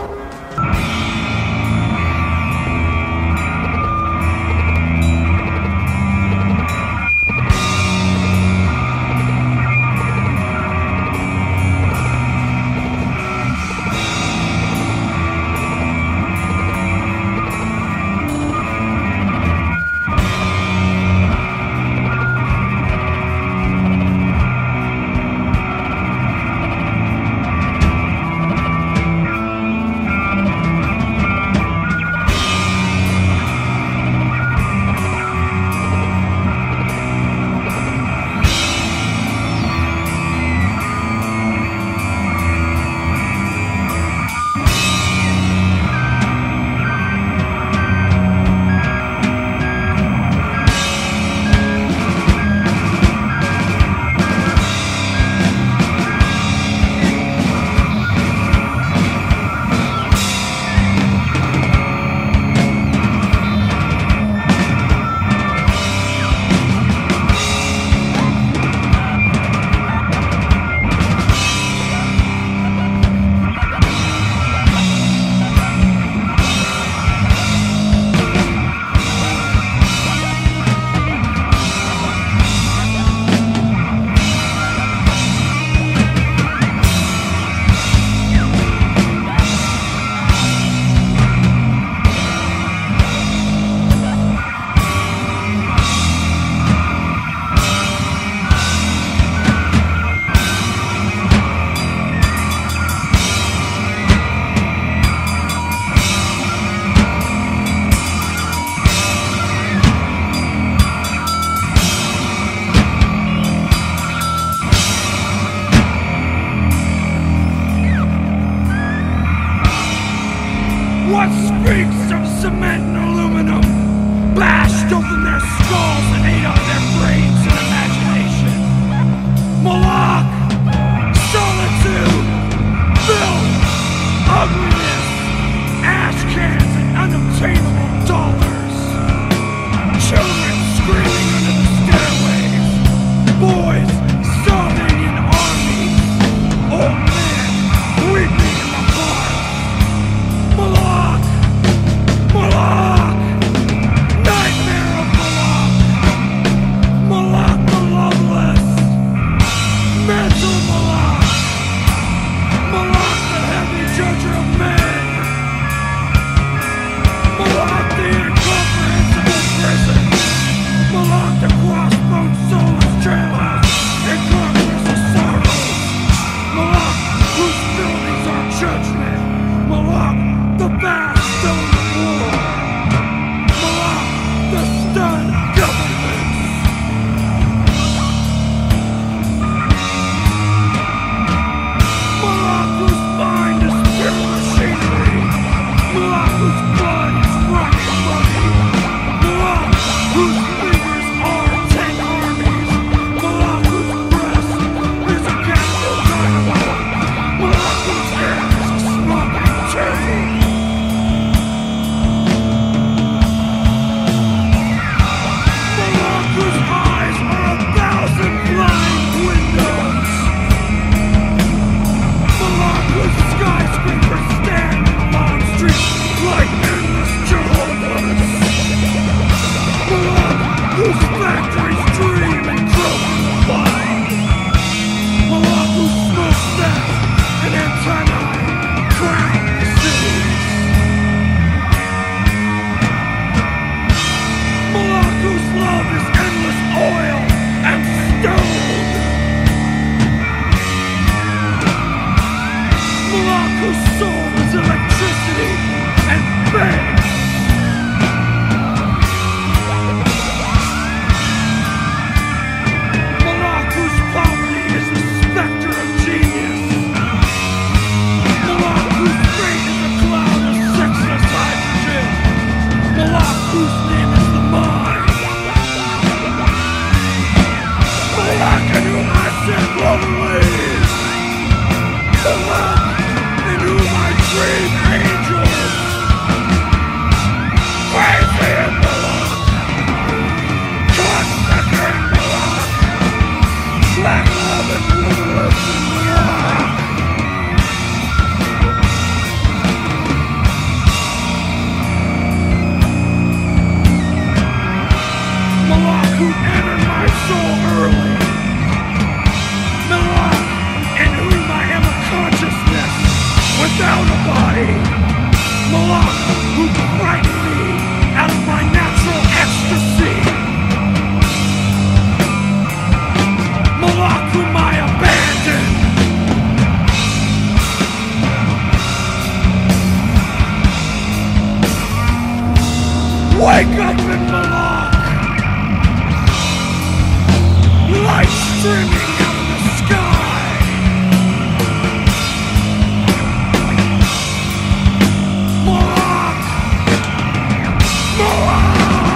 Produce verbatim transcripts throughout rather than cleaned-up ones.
What sphinx of cement and aluminum bashed open their skulls and ate up their brains and imagination? Moloch, Solitude, Filth, Ugliness, Ashcans, and unobtainable dollars. Children screaming under the stairways, boys sobbing in armies, old men weeping in the park. Moloch! Moloch! me. Moloch, who frightened me out of my natural ecstasy. Moloch, whom I abandoned. Wake up in Moloch! Light streaming out of the sky! Moloch! Moloch!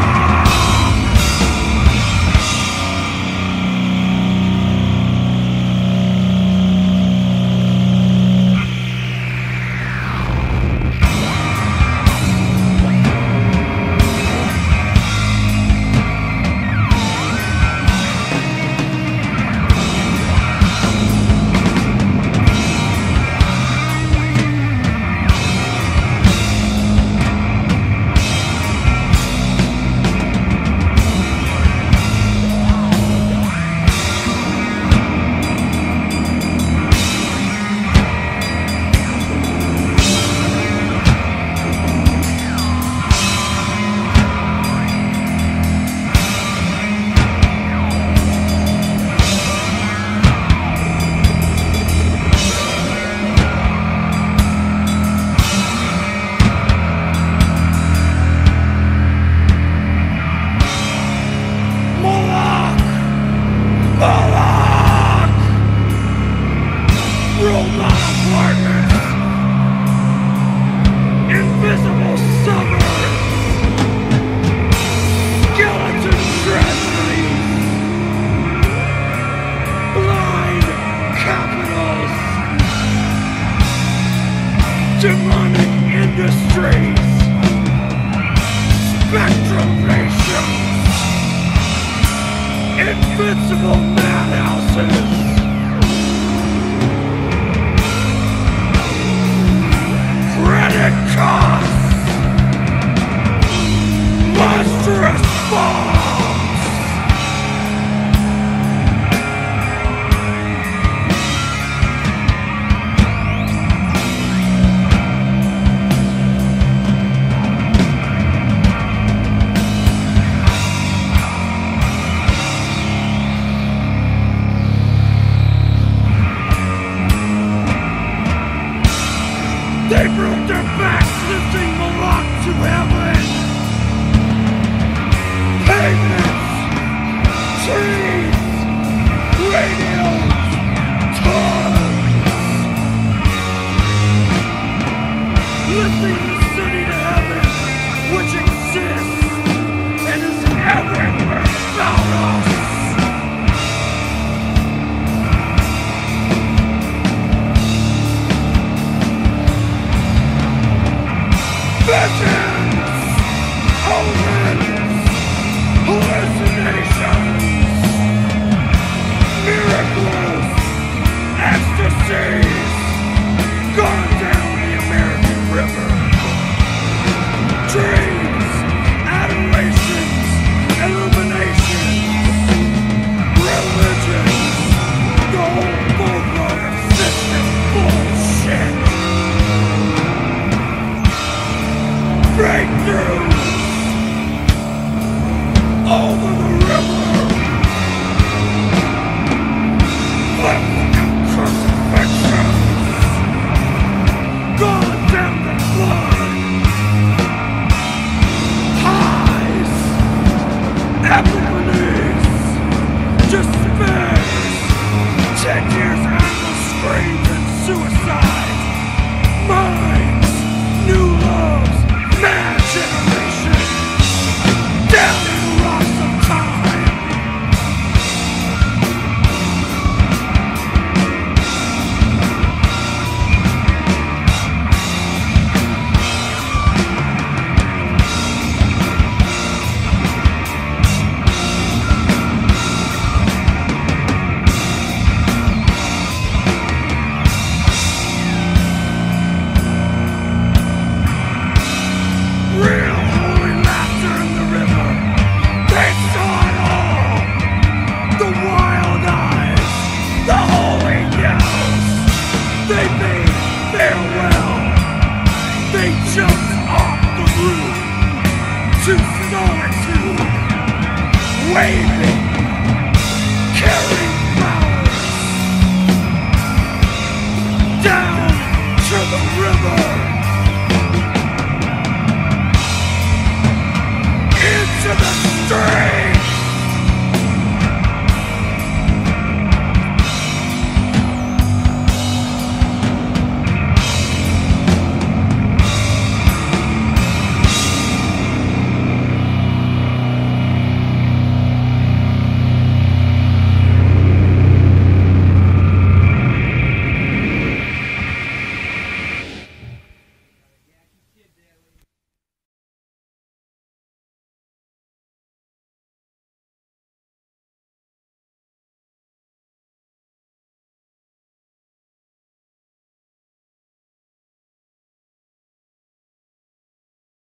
Demonic industries, spectral nations, invincible madhouses, credit costs, monstrous bombs. They broke their backs lifting Moloch to heaven. Pavements, trees, radios, tugs. Lifting the city to heaven, which exists and is everywhere about us. Visions, omens, hallucinations, miracles, ecstasies, gone down the American River. Dreams, adorations, illuminations, religions, the whole boatload of system bullshit. Breakthroughs over the river. Left and crucifixion. They jumped off the roof to